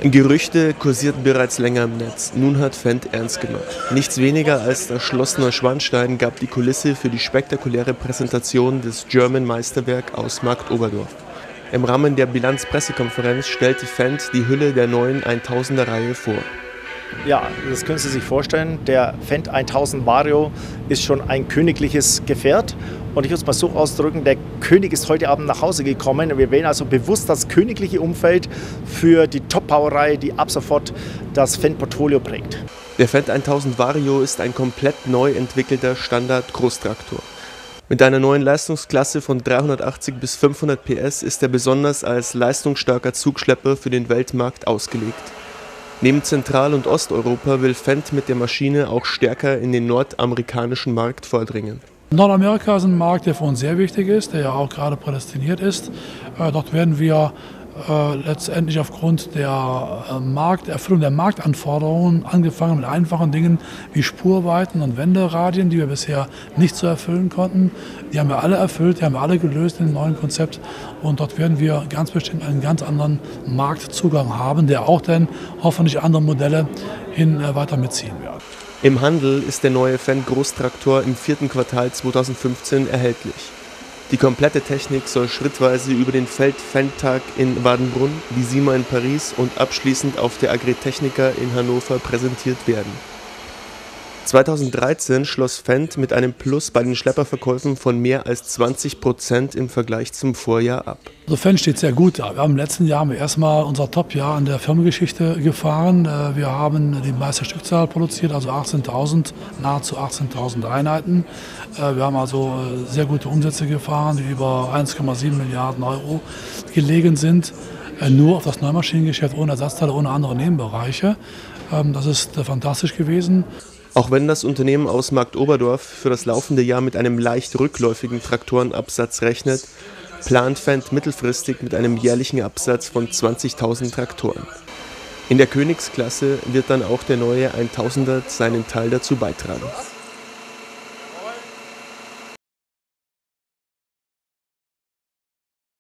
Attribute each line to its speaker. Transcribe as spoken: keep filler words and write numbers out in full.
Speaker 1: Gerüchte kursierten bereits länger im Netz. Nun hat Fendt ernst gemacht. Nichts weniger als das Schloss Neuschwanstein gab die Kulisse für die spektakuläre Präsentation des German Meisterwerk aus Marktoberdorf. Im Rahmen der Bilanz-Pressekonferenz stellte Fendt die Hülle der neuen tausender-Reihe vor.
Speaker 2: Ja, das können Sie sich vorstellen. Der Fendt tausend Vario ist schon ein königliches Gefährt. Und ich würde es mal so ausdrücken, der König ist heute Abend nach Hause gekommen. Wir wählen also bewusst das königliche Umfeld für die Top-Baureihe, die ab sofort das Fendt-Portfolio prägt.
Speaker 1: Der Fendt tausend Vario ist ein komplett neu entwickelter Standard-Großtraktor. Mit einer neuen Leistungsklasse von dreihundertachtzig bis fünfhundert P S ist er besonders als leistungsstarker Zugschlepper für den Weltmarkt ausgelegt. Neben Zentral- und Osteuropa will Fendt mit der Maschine auch stärker in den nordamerikanischen Markt vordringen.
Speaker 3: Nordamerika ist ein Markt, der für uns sehr wichtig ist, der ja auch gerade prädestiniert ist. Äh, dort werden wir äh, letztendlich aufgrund der äh, Markterfüllung der Marktanforderungen, angefangen mit einfachen Dingen wie Spurweiten und Wenderadien, die wir bisher nicht so erfüllen konnten, die haben wir alle erfüllt, die haben wir alle gelöst in dem neuen Konzept. Und dort werden wir ganz bestimmt einen ganz anderen Marktzugang haben, der auch dann hoffentlich andere Modelle hin äh, weiter mitziehen wird.
Speaker 1: Im Handel ist der neue Fendt Großtraktor im vierten Quartal zweitausendfünfzehn erhältlich. Die komplette Technik soll schrittweise über den Feld-Fendt-Tag in Wadenbrunn, die SIMA in Paris und abschließend auf der Agritechnica in Hannover präsentiert werden. zweitausenddreizehn schloss Fendt mit einem Plus bei den Schlepperverkäufen von mehr als zwanzig Prozent im Vergleich zum Vorjahr ab.
Speaker 3: Also Fendt steht sehr gut da. Wir haben im letzten Jahr erstmal unser Top-Jahr in der Firmengeschichte gefahren. Wir haben die meiste Stückzahl produziert, also achtzehntausend, nahezu achtzehntausend Einheiten. Wir haben also sehr gute Umsätze gefahren, die über eins Komma sieben Milliarden Euro gelegen sind. Nur auf das Neumaschinengeschäft, ohne Ersatzteile, ohne andere Nebenbereiche. Das ist fantastisch gewesen.
Speaker 1: Auch wenn das Unternehmen aus Marktoberdorf für das laufende Jahr mit einem leicht rückläufigen Traktorenabsatz rechnet, plant Fendt mittelfristig mit einem jährlichen Absatz von zwanzigtausend Traktoren. In der Königsklasse wird dann auch der neue tausender seinen Teil dazu beitragen.